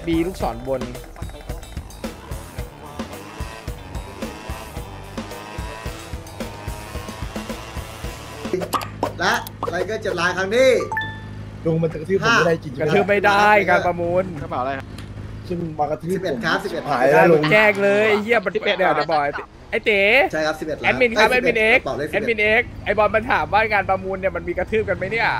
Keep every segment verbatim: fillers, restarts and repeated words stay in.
บีลูกศรบนและไรก็จะลายครั้งนี้ลุงมันกระทืบผมไม่ได้จริงกระทืบไม่ได้การประมูลกระเป๋าอะไรครับซึ่งมากระทืบสิบเอ็ดครับสิบเอ็ดหายแล้วลุงแจ้งเลยเฮียมันเดี๋ยวเดี๋ยวบอยไอเต๋ใช่ครับสิบเอ็ดแอดมินครับแอดมินเอ็กแอดมินเอ็กไอบอลมันถามว่างานประมูลเนี่ยมันมีกระทืบกันไหมเนี่ย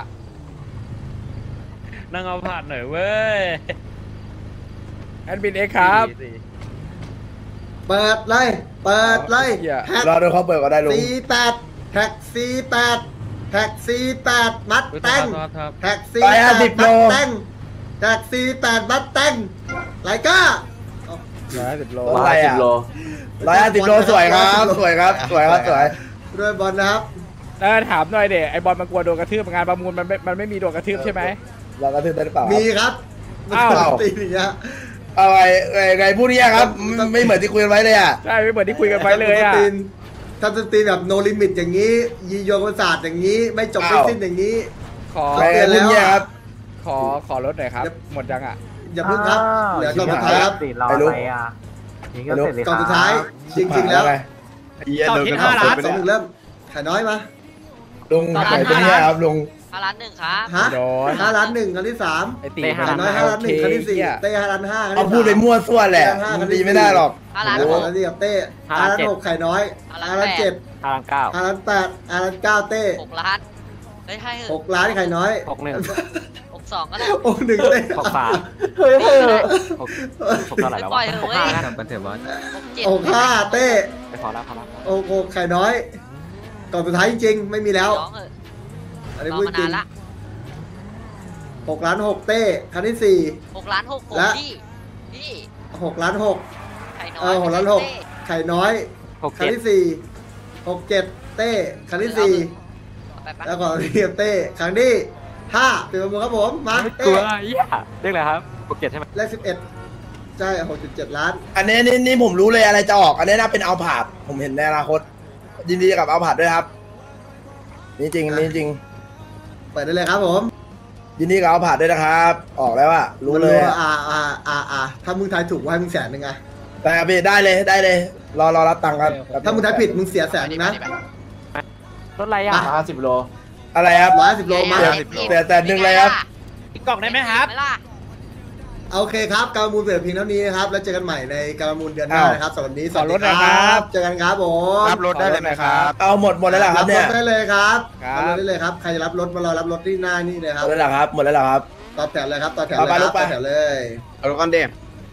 นั่งเอาผ่านหน่อยเว้ยแอดมินเอ็กครับเปิดเลยเปิดเลยแท็กรอดูเขาเปิดก็ได้ลุงสี่แปดแท็กสี่แปดแท็กสี่แปดมัดแตงแท็กสี่แปดมัดแตงแท็กสี่แปดมัดแตงไรก้าร้อยห้าสิบโลอะไรอ่ะร้อยห้าสิบโลสวยครับสวยครับสวยครับสวยด้วยบอลนะครับเออถามหน่อยเด็ไอบอลมันกลัวโดนกระทืบงานประมูลมันไม่มันไม่มีโดนกระทืบใช่ไหมเรากระทืบได้หรือเปล่ามีครับอ้าวตีอย่างเงี้ยอะไรไงพูดเนี่ยครับไม่เหมือนที่คุยกันไว้เลยอ่ะใช่ไม่เหมือนที่คุยกันไว้เลยอ่ะถ้าจะตีแบบโนลิมิตอย่างนี้ยีโยกศาสตร์อย่างนี้ไม่จบไม่สิ้นอย่างนี้ขอเตือนแล้วครับขอขอรถหน่อยครับหมดยังอ่ะอย่าพึ่งครับเหลือกล่องสุดท้ายครับไปลุกกล่องสุดท้ายจริงๆแล้วต่อที่ห้าล้านสองหนึ่งเริ่มขายน้อยมาลุงขายตัวนี้ครับลุงห้าล้านหนึ่งครับฮะห้าล้านหนึ่งครั้งที่สามไอตีขายน้อยห้าล้านหนึ่งครั้งที่สี่เต้ห้าล้านห้าเอาพูดไปมั่วซั่วแหละมันตีไม่ได้หรอกห้าล้านหกแล้วนี่กับเต้ห้าล้านหกขายน้อยห้าล้านเจ็ดห้าล้านเก้าห้าล้านแปดห้าล้านเก้าเต้หกล้านเฮ้ยให้หกล้านขายน้อยหกหนึ่งหกสองก็ได้หกหนึ่งเต้หกสามเฮ้ยเฮ้ยหกหกเท่าไหร่แล้ววะหกห้าแล้วเป็นเถอะบอลหกห้าเต้ไปพอแล้วพอแล้วโอ้โหขายน้อยก่อนสุดท้ายจริงๆไม่มีแล้วอันนี้พูดจริงหกล้านหกเต้ครั้งที่สี่หกล้านหกและพี่หกล้านหกเออหกล้านหกไข่น้อยครั้งที่สี่หกเจ็ดเต้ครั้งที่สี่แล้วก็เรียบเต้ครั้งที่ห้าเป็นประมูลครับผมมาเต้เรียกอะไรครับหกเจ็ดใช่ไหมเลขสิบเอ็ดใช่หกจุดเจ็ดล้านอันนี้นี่นี่ผมรู้เลยอะไรจะออกอันนี้น่าเป็นเอาผาดผมเห็นในอนาคตยินดีกับเอาผาดด้วยครับนี่จริงนี่จริงเปิดได้เลยครับผมยินดีกับเอาผาดด้วยนะครับออกแล้วอะรู้เลยอ่าอ่าอ่าอ่าถ้ามึงทายถูกว่ามึงแสนหนึ่งไงแต่พี่ได้เลยได้เลยรอรอรับตังค์ครับถ้ามึงทายผิดมึงเสียแสนนึงนะรถอะไรอ่ะห้าสิบโลอะไรครับร้อยสิบโลมาแต่แต่หนึ่งเลยครับอีกกล่องได้ไหมครับโอเคครับการประมูลเสร็จเพียงเท่านี้นะครับแล้วเจอกันใหม่ในการประมูลเดือนหน้านะครับสำหรับวันนี้สวัสดีครับเจอกันครับผมรับรถได้เลยไหมครับเอาหมดหมดแล้วครับเนี่ยรับรถได้เลยครับรับรถได้เลยครับใครจะรับรถมารอรับรถที่หน้านี่เลยครับหมดแล้วครับหมดแล้วครับต่อแถวเลยครับต่อแถวเลยครับต่อแถวเลยเอารถก้อนเดม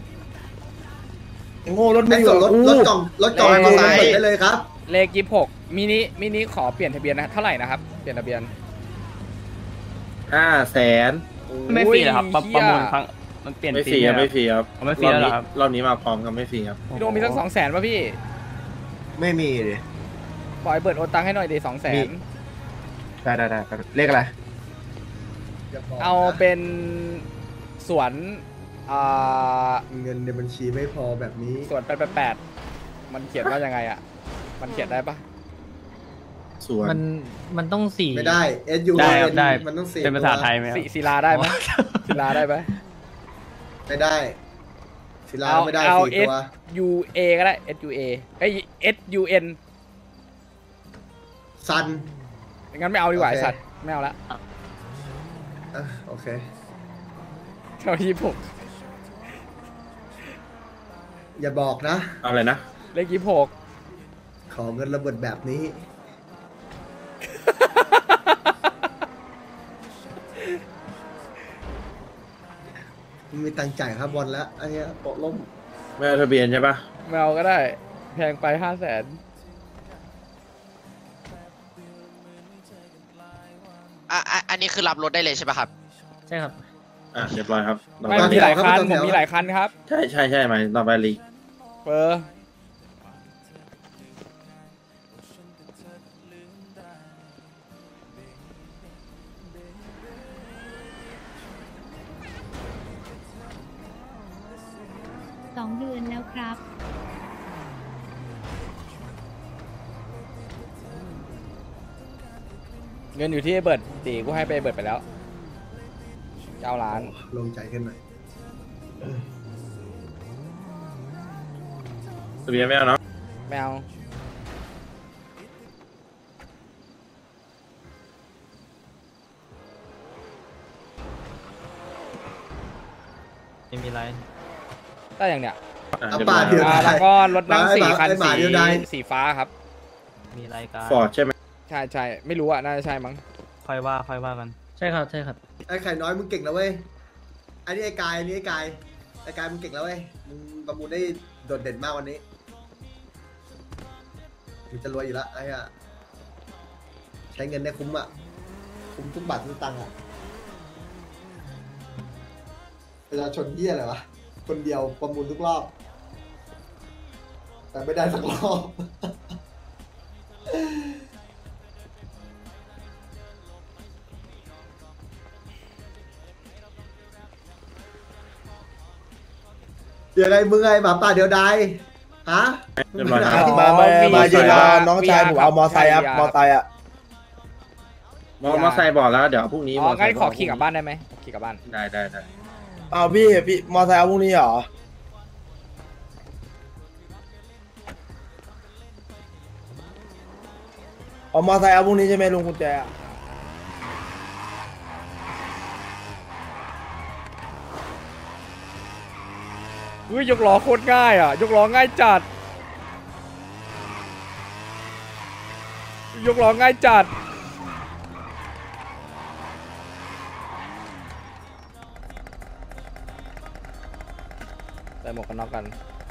โง่รถไม่ส่งรถรถกล่องรถกล่องมาเปิดได้เลยครับเลขยี่สิบหกมินิมินิขอเปลี่ยนทะเบียนนะเท่าไหร่นะครับเปลี่ยนทะเบียนห้าแสนไม่ฟรีเหรอครับประมูลครั้งมันเปลี่ยนไม่ฟรีครับไม่ฟรีครับไม่ฟรีแล้วครับรอบนี้มาพร้อมกันไม่ฟรีครับพี่โดมมีสักสองแสนป่ะพี่ไม่มีเลยปล่อยเบิร์ดโอนตังให้หน่อยดีสองแสนได้ได้ได้เลขอะไรเอาเป็นสวนเงินในบัญชีไม่พอแบบนี้สวนแปดแปดแปดมันเขียนว่ายังไงอ่ะมันเขียนได้ปะสวนมันมันต้องสี่ไม่ได้ S U ได้ได้มันต้องสี่เป็นภาษาไทยไหมศิลาได้ไหมศิลาได้ไหมไม่ได้ศิลาไม่ได้สี่ตัว U A ก็ได้ S U A ไอ้ S U N ซันงั้นไม่เอาดีกว่าไอ้สัตว์ไม่เอาละโอเคเท่าที่ผมอย่าบอกนะอะไรนะเลขยี่สิบหกขอเงินระเบิดแบบนี้มีตังจ่ายครับบอลแล้วอันนี้โปะล้มไม่เอาทะเบียนใช่ปะไม่เอาก็ได้แพงไปห้าแสนอ่ะอันนี้คือรับรถได้เลยใช่ปะครับใช่ครับอ่ะเรียบร้อยครับไม่มีหลายคันผมมีหลายคันครับใช่ใช่ใช่ไหมต่อไปลีเปอร์สองเดือนแล้วครับเงินอยู่ที่เบิร์ดตีกูให้ไปเบิร์ดไปแล้วเก้าล้านลงใจขึ้นหน่อยทะเบียนไม่เอาเนาะไม่เอาไม่มีไรได้อย่างเนี้ยอ่ะเอาเรียบป่าร้อยเดียวอ่าได้แล้วก็รถนั่งไอ้หสี่มาคันไอ้หมาสีเดียวได้สีฟ้าครับมีรายการฟอร์ดใช่ไหมใช่ใช่ไม่รู้อ่ะน่าจะใช่มั้งค่อยว่าค่อยว่ากัน ใช่ครับใช่ครับไอ้ไข่น้อยมึงเก่งแล้วเว้ยไอ้นี่ไอ้กายไอ้นี่ไอ้กายไอ้กายมึงเก่งแล้วเว้ยมึงประมูลได้โดดเด่นมากวันนี้มึงจะรวยอยู่แล้วไอ้อะใช้เงินได้คุ้มอ่ะคุ้มทุกบาททุกตังค์อ่ะเวลาชนเหี้ยอะไรวะคนเดียวประมูลทุกรอบแต่ไม่ได้สักรอบเดี๋ยวไงมึงไงหมาป่าเดียวดายฮะเรียบร้อยคมึรับงมาไปมาไหนมายืนรอวีอาร์น้องชายผมเอามอไซค์ครับวีอาร์มอไซค์อ่ะมอมอไซค์บอกแล้วเดี๋ยวพรุ่งนี้อ๋อมอไซงั้นค์ขอขี่กลับบ้านได้ไหมขี่กลับบ้านได้ได้ได้เอาพี่พี่มอไซค์เอาพรุ่งนี้เหรอเอามอไซค์เอาพรุ่งนี้ใช่ไหมลุงกุญแจอะเฮ้ยยกล้อโคตรง่ายอ่ะยกล้อง่ายจัดยกล้อง่ายจัดใส่หมวกกันน็อกกัน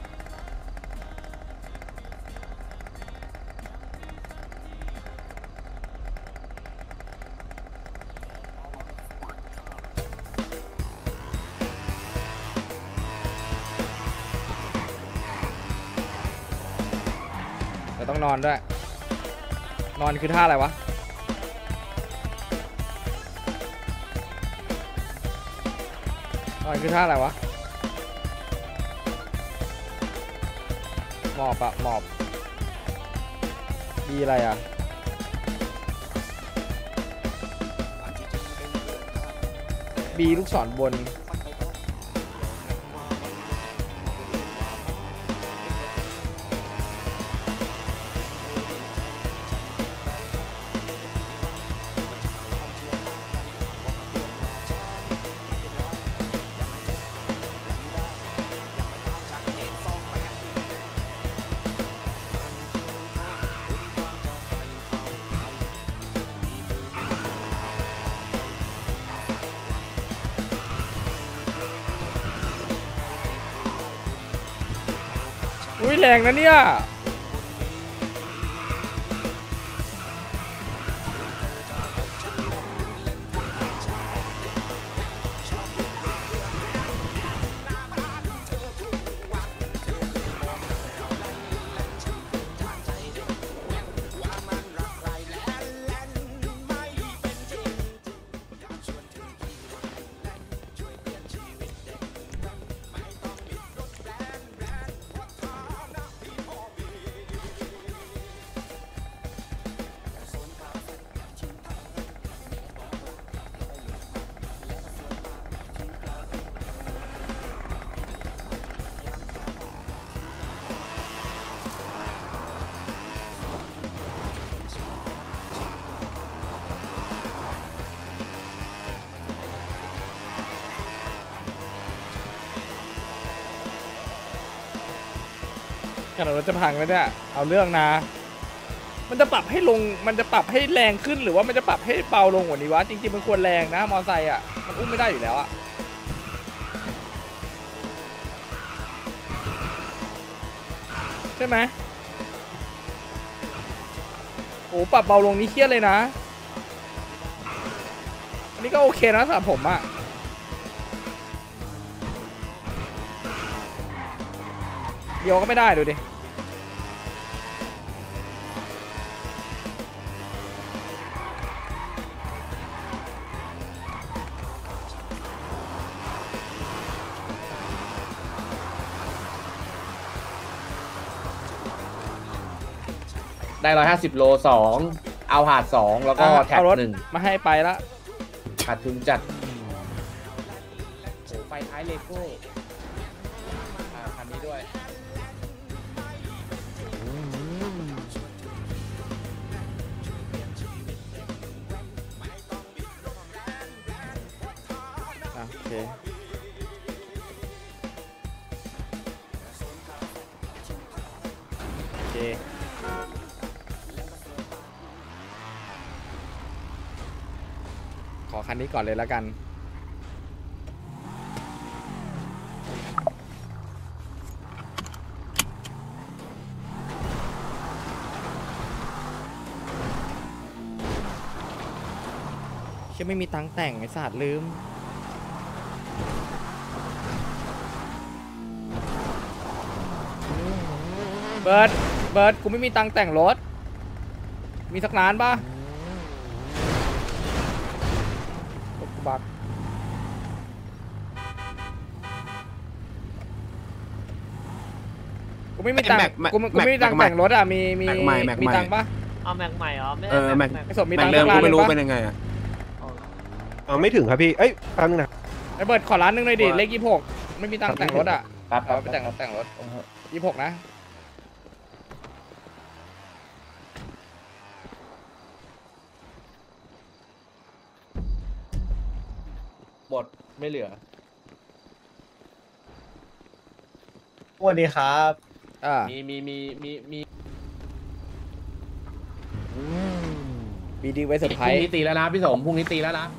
แต่ต้องนอนด้วยนอนคือท่าอะไรวะนอนคือท่าอะไรวะหมอบอะหมอบบีอะไรอะบีลูกศรบนอุ้ยแรงนะเนี่ยขนาดรถจะพังแล้วเนี่ยเอาเรื่องนะมันจะปรับให้ลงมันจะปรับให้แรงขึ้นหรือว่ามันจะปรับให้เบาลงกว่านี้วะจริงๆมันควรแรงนะมอไซค์อ่ะมันอุ้มไม่ได้อยู่แล้วอ่ะใช่ไหมโอ้ปรับเบาลงนี่เครียดเลยนะอันนี้ก็โอเคนะสำหรับผมอ่ะเดียวก็ไม่ได้ดูดิได้ร้อยห้าสิบโลสองเอาหาดสองแล้วก็อ่ะแท็กเอารถหนึ่งมาให้ไปละขาดทุนจัดโอ้ไฟท้ายเลโก้อ่าคันนี้ด้วยเคโอเคขอคันนี้ก่อนเลยแล้วกันเชื่อไม่มีตังค์แต่งไอ้สัตว์ลืมเบิร์ดเบิร์ดกูไม่มีตังค์แต่งรถมีสักล้านป่ะรถกูบักกูไม่มีตังค์กูกูไม่มีตังค์แต่งรถอ่ะมีมีมีตังค์ป่ะเอาแม็กใหม่เหรอไม่เออแม็กไอ้สมมีแม็ตักงค์เดิมสักล้ากูนหไม่นึ่รู้งป่ะเป็นยังไงอ่ะอ๋อไม่ถึงครับพี่เอ้ยแป๊บนึงนะไอ้เบิร์ดขอล้านหนึ่งเลยดิเลขยี่สิบหกไม่มีตังค์แต่งรถอ่ะครับครัเอาบไปแต่งรถแต่งรถยี่สิบหกนะหมดไม่เหลือสวัสดีครับอ่ามีมีมีมีมีบีดีไว้เซอร์ไพพรรุ่งส์นี้ตีแล้วนะพี่สมพรุ่งนี้ตีแล้วนะ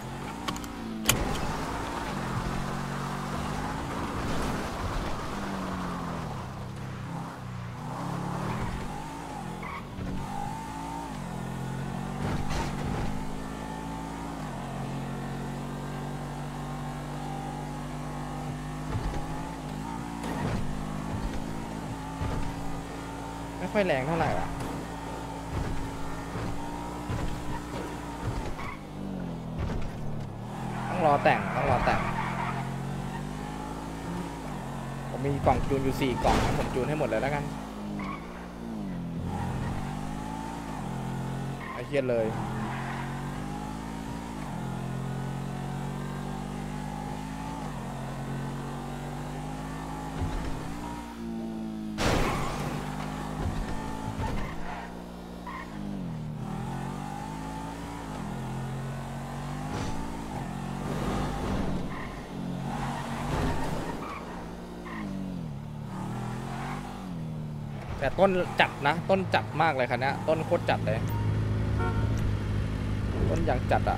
ไม่ค่อยแรงเท่าไหร่อ่ะต้องรอแต่งต้องรอแต่งผมมีกล่องจูนอยู่สี่กล่องนะผมจูนให้หมดเลยแล้วกันไอ้เทียนเลย แต่ต้นจัดนะต้นจัดมากเลยคันนี้ต้นโคตรจัดเลยต้นอย่างจัดอ่ะ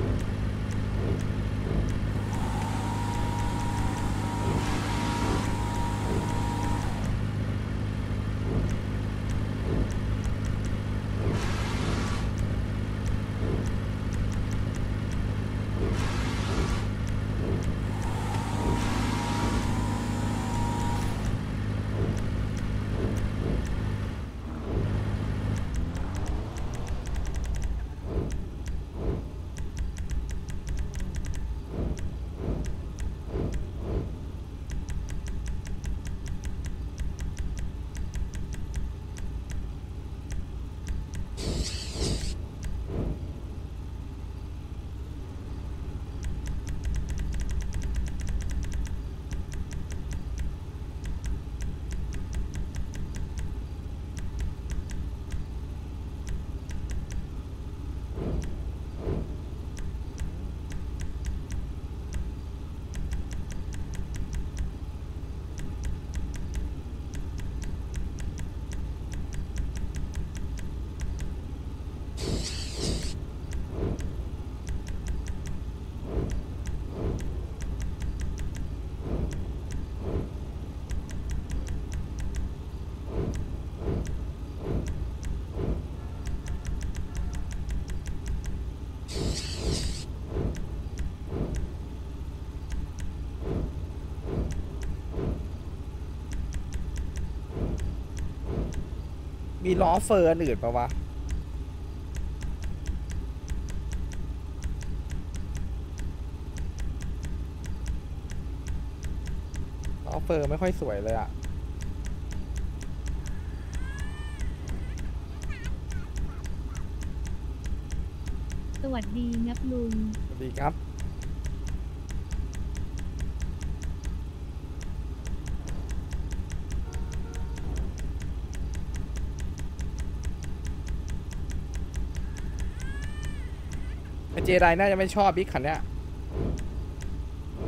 มีล้อเฟอร์อันอื่นปะวะล้อเฟอร์ไม่ค่อยสวยเลยอ่ะสวัสดีงับลุงสวัสดีครับไอเจไดน่าจะไม่ชอบบิ๊กคันเนี้ย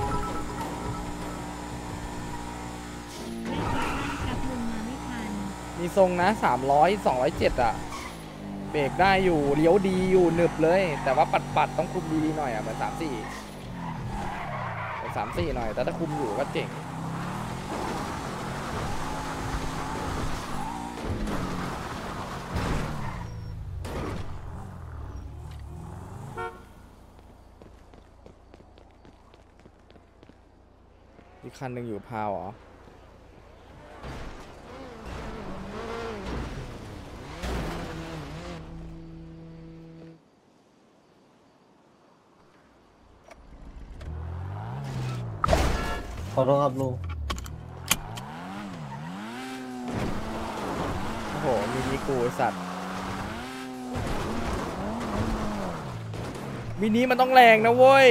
มีทรงนะสามร้อยสองร้อยเจ็ดอ่ะเบรกได้อยู่เลี้ยวดีอยู่หนึบเลย แต่ว่าปัดปัดต้องคุมดีๆหน่อยอ่ะเหมือนสามสี่เหมือนสามสี่หน่อยแต่ถ้าคุมอยู่ก็เจ๋งอีกคันหนึ่งอยู่พาวเหรอขอโทษครับลุงโอ้โหมีนิกูไอ้สัตว์มินิมันต้องแรงนะเว้ย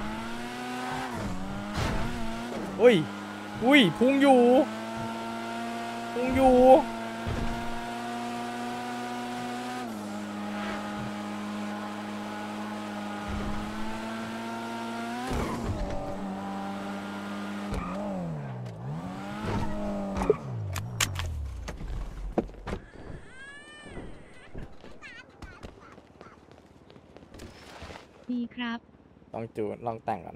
อุ้ยอุ้ยพุ่งอยู่พุ่งอยู่ดีครับลองจูนลองแต่งกัน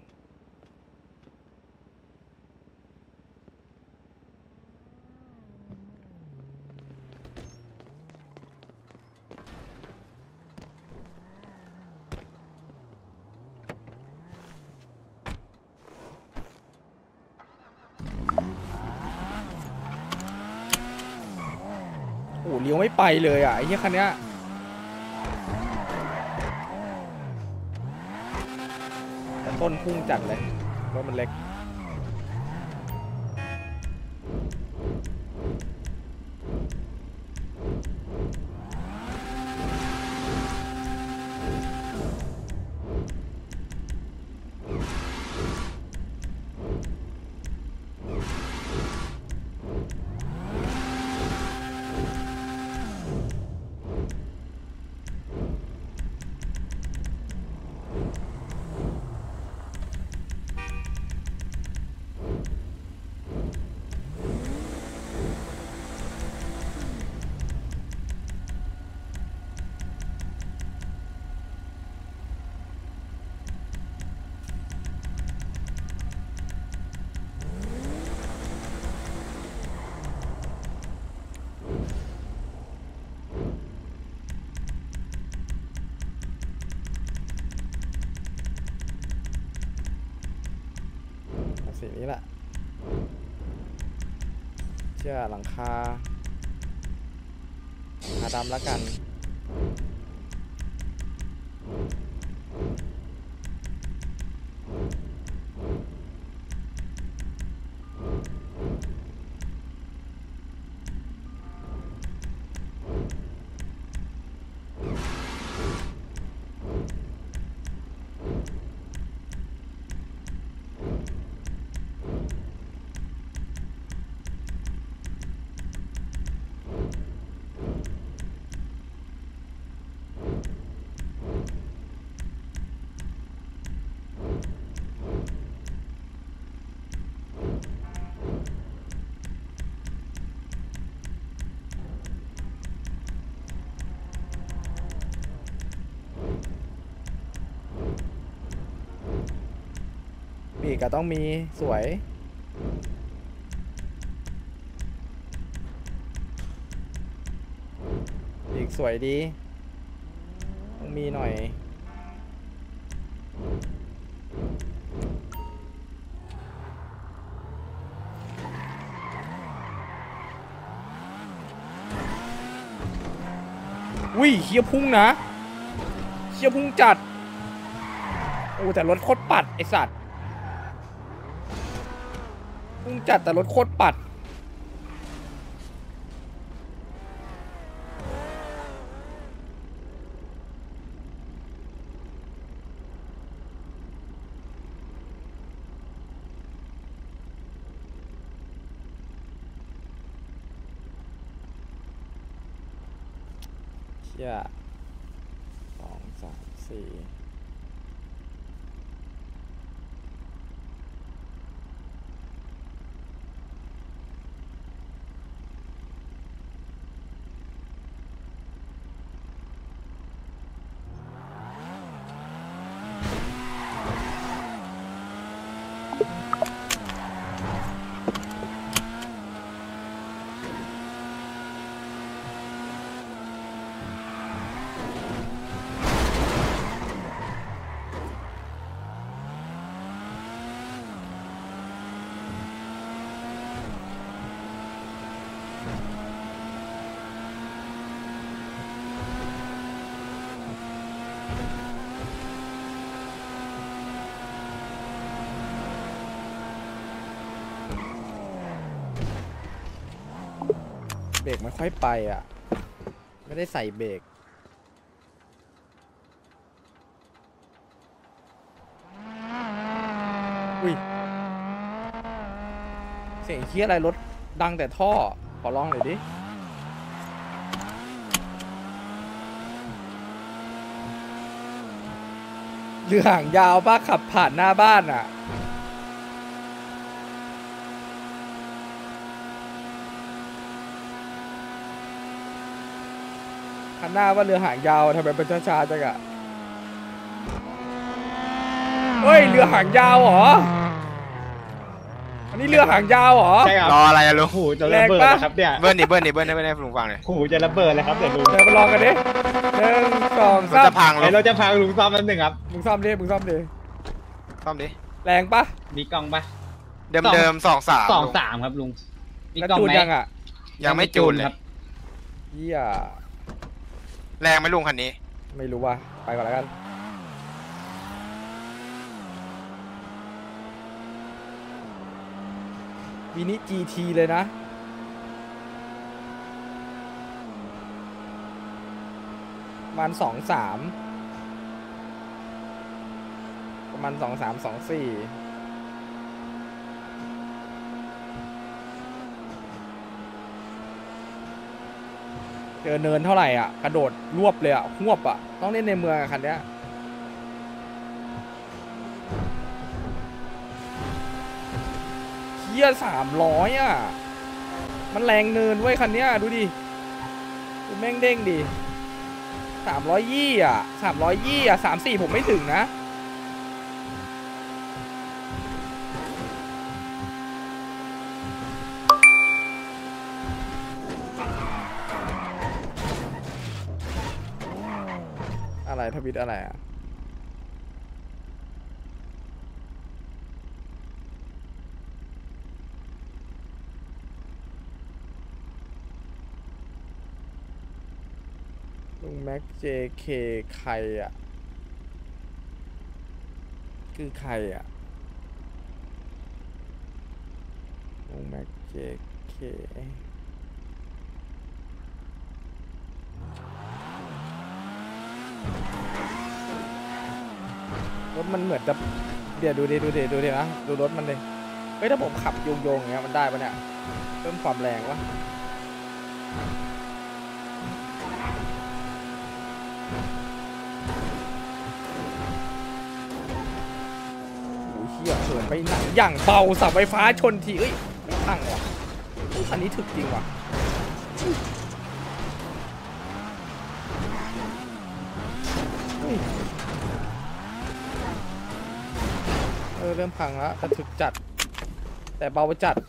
โอ้เลี้ยวไม่ไปเลยอ่ะไอ้เหี้ยคันเนี้ยแต่ต้นพุ่งจัดเลยรถมันเล็กสีนี้แหละเชื่อหลังคาหาดำแล้วกันปีกก็ต้องมีสวยปีกสวยดีต้องมีหน่อยอุ้ยเคี้ยวพุ่งนะเคี้ยวพุ่งจัดโอ้แต่รถโคตรปัดไอสัตว์พุ่งจัดแต่รถโคตรปัดเชี่ยสองสามสี่เบรกไม่ค่อยไปอ่ะไม่ได้ใส่เบรกอุ้ยเสียงเคี้ยอะไรรถดังแต่ท่อขอลองหน่อยดิเรือหางยาวป้าขับผ่านหน้าบ้านอ่ะคันหน้าว่าเรือหางยาวทำไมเป็นช้าๆจังอะเฮ้ยเรือหางยาวเหรออันนี้เรือหางยาวเหรอใช่ครับรออะไรอะลุงหูจะระเบิดนะครับเนี่ยเบิ้ลดิเบิ้ลดิเบิ้ลได้ไม่ได้ลุงฟังเลยหูจะระเบิดเลยครับเดี๋ยวลุงเดี๋ยวมาลองกันดิหนึ่งสองสามจะพังเลยเราจะพังลุงซ่อมแป๊บนึงครับมึงซ่อมดิมึงซ่อมดิซ่อมดิแรงปะมีกล้องปะเดิมเดิมสองสามสองสามครับลุงมีแล้วกล้องจูนไหมยังอ่ะยังไม่จูนเลยเฮียแรงไหมลุงคันนี้ไม่รู้ว่ะไปก่อนแล้วกันวินิ จี ที เลยนะประมาณสองสามประมาณสองสามสองสี่เจอเนินเท่าไหร่อ่ะกระโดดรวบเลยอ่ะหวบอ่ะต้องเล่นในเมืองคันเนี้ยเฮียสามร้อยอ่ะมันแรงเนินไว้คันเนี้ยดูดิดูแม่งเด้งดิสามร้อยยี่อ่ะสามร้อยยี่อ่ะสามสี่ผมไม่ถึงนะอะไรทวิตอะไรอ่ะลุงแม็ก เจ เค ใครอ่ะคือใครอ่ะลุงแม็ก เจ เค รถมันเหมือนจะเดี๋ยวดูดิดูดิดูดินะดูรถมันเลยเฮ้ยถ้าผมขับโยงๆอย่างเงี้ยมันได้ปะเนี่ยเพิ่มความแรงวะโอ้ยเหี้ยเขินไปไหนอย่างเบาเสาไฟฟ้าชนทีเอ้ยไม่พังว่ะคันนี้ถึกจริงว่ะเออเริ่มพังแล้วแต่ถึกจัดแต่เบาจัด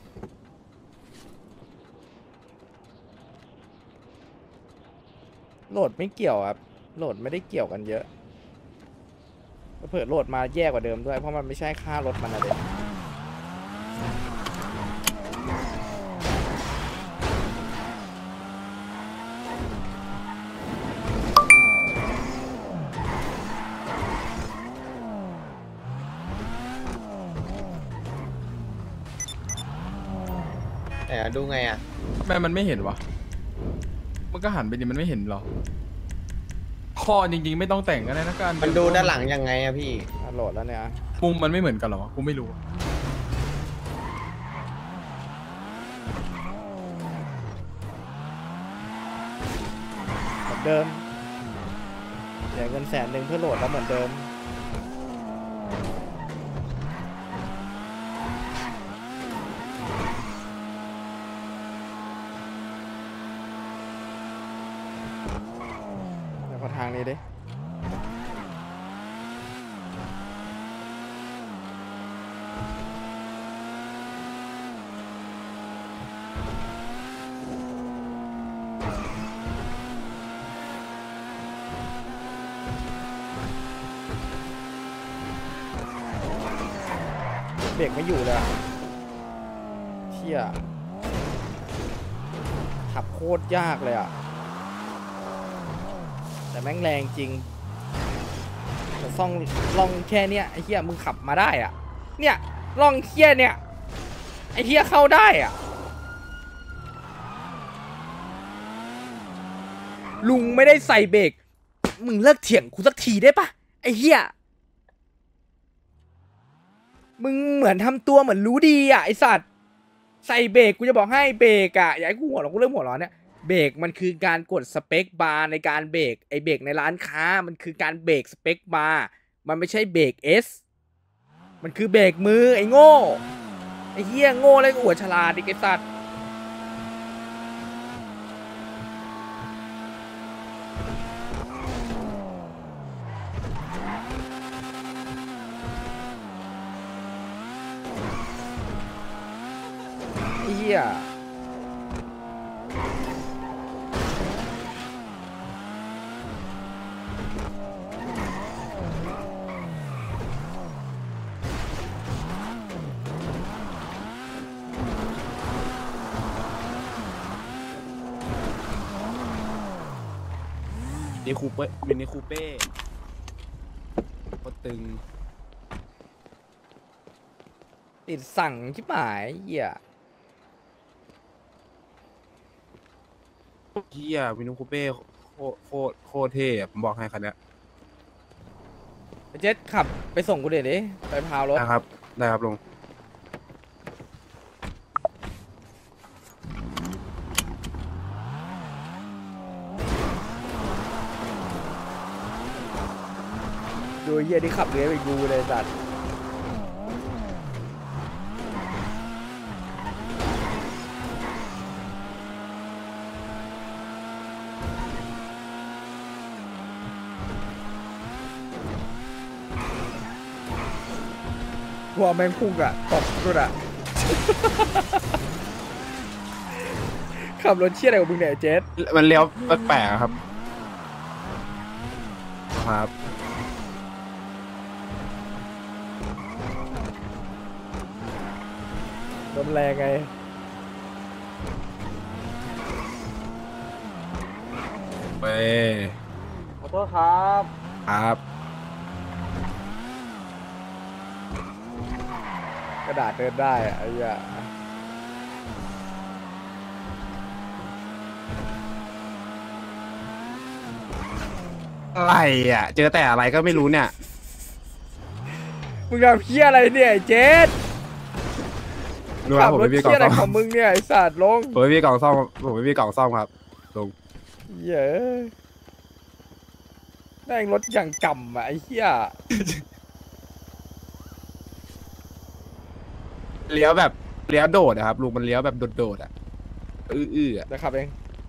โหลดไม่เกี่ยวครับโหลดไม่ได้เกี่ยวกันเยอะเผื่อโหลดมาแย่กว่าเดิมด้วยเพราะมันไม่ใช่ค่ารถมันนะเด็กแต่ดูไงอ่ะทำไมมันไม่เห็นวะมันก็หันไปดิมันไม่เห็นหรอข้อจริงๆไม่ต้องแต่งกันเลยนะการมันดูด้านหลังยังไงอะพี่โหลดแล้วเนี่ยมุมมันไม่เหมือนกันหรอกูไม่รู้เหมือนเดิมเสียเงินแสนหนึ่งเพื่อโหลดแล้วเหมือนเดิมทางนี้ดิเบรกไม่อยู่เลยเชี่ยขับโคตรยากเลยอ่ะแต่แม่งแรงจริงแต่ซ่องล่องแค่เนี้ยไอ้เหี้ยมึงขับมาได้อ่ะเนี่ยล่องเหี้ยเนี่ยไอ้เหี้ยเข้าได้อ่ะลุงไม่ได้ใส่เบรกมึงเลิกเถียงกูสักทีได้ปะไอ้เหี้ยมึงเหมือนทำตัวเหมือนรู้ดีอ่ะไอสัตว์ใส่เบรกกูจะบอกให้เบรกอ่ะอย่าให้กูหัวเราะกูเริ่มหัวร้อนเนี่ยเบรกมันคือการกดสเปคบาร์ในการเบรกไอเบรกในร้านค้ามันคือการเบรกสเปคบาร์มันไม่ใช่เบรกเอสมันคือเบรกมือไอ้โง่ไอ้เหี้ยโง่เลยกูหัวฉลาดดิไอสัตว์เหี้ยนี่คูเป้มินิคูเป้โคตรตึงติดสั่งชิบหายเหี้ยเฮียมินิคูเป้โคตรโคตรโคตรเท่อะผมบอกให้คันเนี้ยเจ็ดขับไปส่งกูเดี๋ยวดิไปพาวรถนะครับได้ครับลุงดูเหี้ยที่ขับเรือไปกูเลยสัตว์หัวแมงพุ่งอะตบกูอะ ขับรถเชี่ยอะไรกับมึงเนี่ยเจสมันเลี้ยวแปลกๆอะครับครับลมแรงไงไปขอโทษครับครับกระดาษเดินได้อะไอ้เหี้ยอะไรอ่ะ เจอแต่อะไรก็ไม่รู้เนี่ยมึงทำเพี้ยอะไรเนี่ยไอ้เจสรู้คขัรับบ ผมรถไม่มีกล่อเพี้งยอะไรซ่อมของมึงเนี่ยไอ้สัตว์ลงผมไม่มีกล่องซ่อมผมไม่มีกล่องซ่อมครับลุงเหี้ยแม่งรถอย่างกำอะไอ้เหี้ยเลี้ยวแบบเลี้ยวโดดอะครับลุงมันเลี้ยวแบบโดดๆอะอื้อๆอะเดี๋ยวขับเอง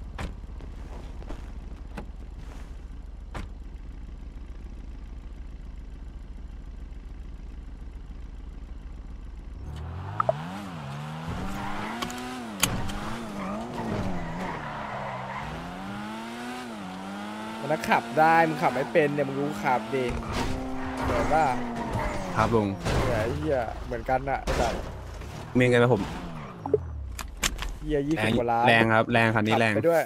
มันขับได้มึงขับไม่เป็นเนี่ยมึงรู้ขับดิเห็นป่ะครับลุงเหี้ยไอ้เหี้ยเหมือนกันอะไอ้สัตว์มีเงินไหมผมเหี้ยยี่แรสิบงกว่าล้านแรงครับแรงคันนี้แรงขับไปด้วย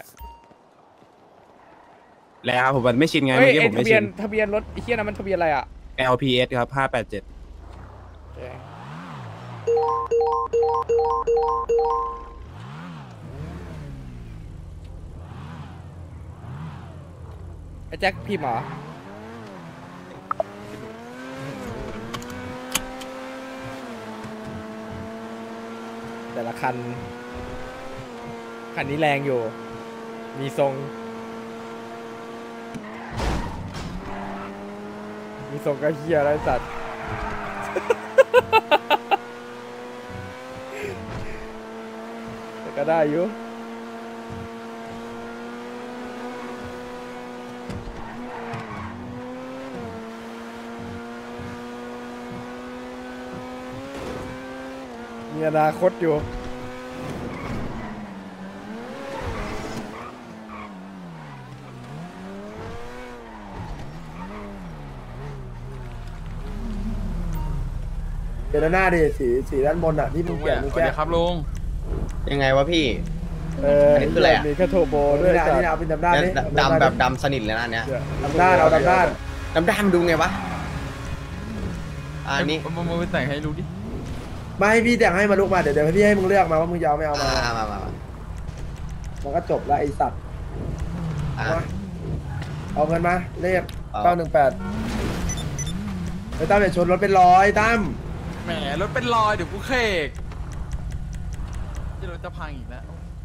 แรงครับผมมันไม่ชินไงเฮ้เมื่ยอกี้ไอ้ผมทะไม่เบียชินนทะเบียนรถไอ้เหี้ยนั้นมันทะเบียนอะไรอะแอล พี เอส ครับห้าแปดเจ็ดโอเคไอ้แจ็คพิมพ์เหรอแต่ละคัน คันนี้แรงอยู่ มีทรง มีทรงก็เฮียอะไรสัตว์ แต่ก็ได้อยู่ มีอนาคตอยู่เดี๋ยวหน้าดิสีสีด้านบนอ่ะที่มึงเปลี่ยนมึงสวัสแก้ดีครับลุงยังไงวะพี่เอออันนี้คืออะไรอะมีแค่โทรโบด้วยนี่นะสัตนี่ว์นะเอาเป็นดำด้านนี่ดำแบบดำสนิทเลยนะอันเนี้ยดำด้านเอาดำด้านดำดำดูไงวะอันนี้มึงมึงไปแต่งให้รู้ดิมาให้พี่แต่งให้มาลูกมาเดี๋ยวเดี๋ยวพี่ให้มึงเลือกมาว่ามึงจะเอาไม่เอาอ่ามามามามามันก็จบแล้วไอสัตว์อ่ามาเอาเงินมาเลขเก้าหนึ่งแปดไปตั้มอย่าชนรถเป็นร้อยตั้มแหมรถเป็นรอยเดี๋ยวกูเคกจะรถจะพังอีกแล้ว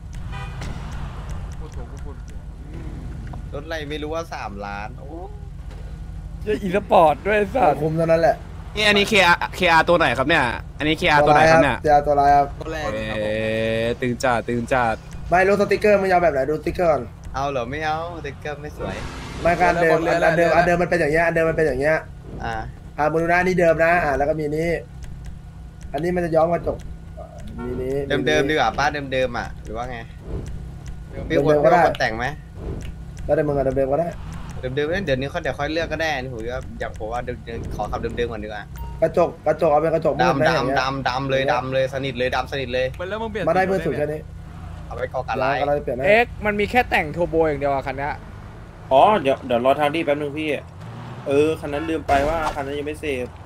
พูดถูกกูพูดรถอะไรไม่รู้ว่าสามล้านโอ้จะอีสปอร์ตด้วยสัตว์คุมเท่านั้นแหละนี่อันนี้ KR KR ตัวไหนครับเนี่ยอันนี้ KR ตัวไหนครับเนี่ยเจ้าตัวอะไรครับเอ๊ะตึงจัดตึงจัดไม่รู้สติกเกอร์มึงยาวแบบไหนดูสติกเกอร์ก่อนเอาเหรอไม่เอาสติ๊กเกอร์ไม่สวยไม่การเดิมอันเดิมอันเดิมมันเป็นอย่างเงี้ยอันเดิมมันเป็นอย่างเงี้ยอ่าอ่ามูลนานี่เดิมนะอ่าแล้วก็มีนี้อันนี้มันจะย้อมกระจกมีนี้เดิมเดิมๆดีกว่าป้าเดิมเดิมๆอ่ะหรือว่าไงเดิมพี่เดิควรมก็ได้แต่งไหมแล้วเดิมมึงอะเดิมเดิมก็ได้เดิมเดิมๆเดี๋ยวนี้เขาเดี๋ยวค่อยเลือกก็ได้นี่ผมว่าอยากผมว่าเดิมเดิมขอขับเดิมเดิมก่อนดีกว่ากระจกกระจกเอาเป็นกระจกมืดดำได้อย่างเงี้ยดำดำดำเลยดำเลยสนิทเลยดำสนิทเลยมันแล้วมึงเปลี่ยนมาได้มืดสุดแค่นี้เอาไว้ก่อการร้าร้าน ยอะไรเปลี่ยนได้เอ็กมันมีแค่แต่งโทโบอย่างเดียวอะคันเนี้ยอ๋อเดี๋ยวเดี๋ยวรอทางดีแป๊บนึงพี่เออคันนั้นลืมไปว่าคันนั้นยังไม่เซฟ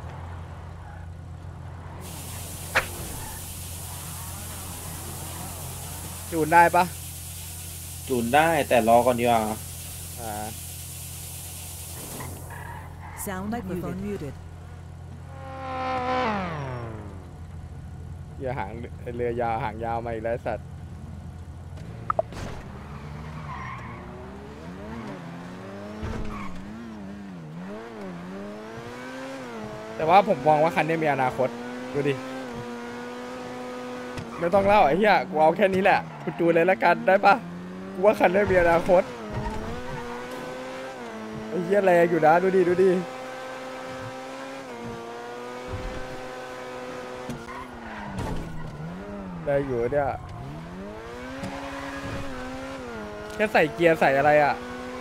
จูนได้ปะจูนได้แต่รอก่อนดีกว่าอ่า Sound microphone muted. เรือหางเรือยาวหางยาวมาอีกแล้วสัตว์แต่ว่าผมมองว่าคันนี้มีอนาคตดูดิไม่ต้องเล่าไอ้เหี้ยกูเอาแค่นี้แหละกูจูนเลยละกันได้ปะกูว่าคันนี้มีอนาคตไอ้เหี้ยแรงอยู่นะดูดิดูดิได้อยู่เนี่ยแค่ใส่เกียร์ใส่อะไรอ่ะ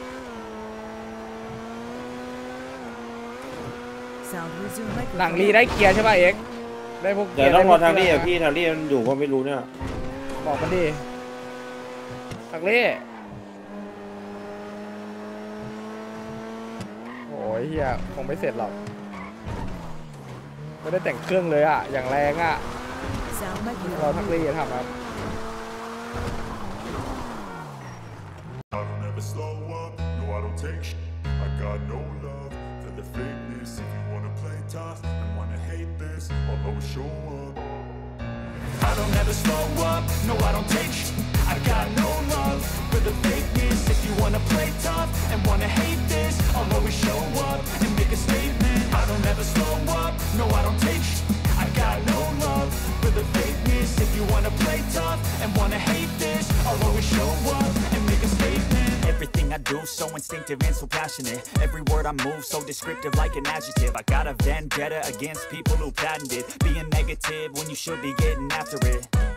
Sound resume microphone. หลังรีได้เกียร์ใช่ป่ะเอ็กได้พวกเดี๋ยวต้องรอทางดีอ่ะพี่ทางดีมันอยู่ก็ไม่รู้เนี่ยบอกมันดิทักเล่โอ้ยเฮียคงไม่เสร็จหรอกไม่ได้แต่งเครื่องเลยอ่ะอย่างแรงอ่ะ Sound รอทัก microphone. เล่ทำครับ I don't ever slow up, no I don't take sh I got no love for the fakeness. If you wanna play tough and wanna hate this, I'll always show up. I don't ever slow up, no I don't take sh I got no love for the fakeness. If you wanna play tough and wanna hate this, I'll always show up and make a statement. I don't ever slow up, no I don't take sh I got no love for the fakeness. If you wanna play tough and wanna hate this, I'll always show up and make a statement. Everything I do so instinctive and so passionate. Every word I move so descriptive like an adjective. I got a vendetta against people who patented being negative when you should be getting after it.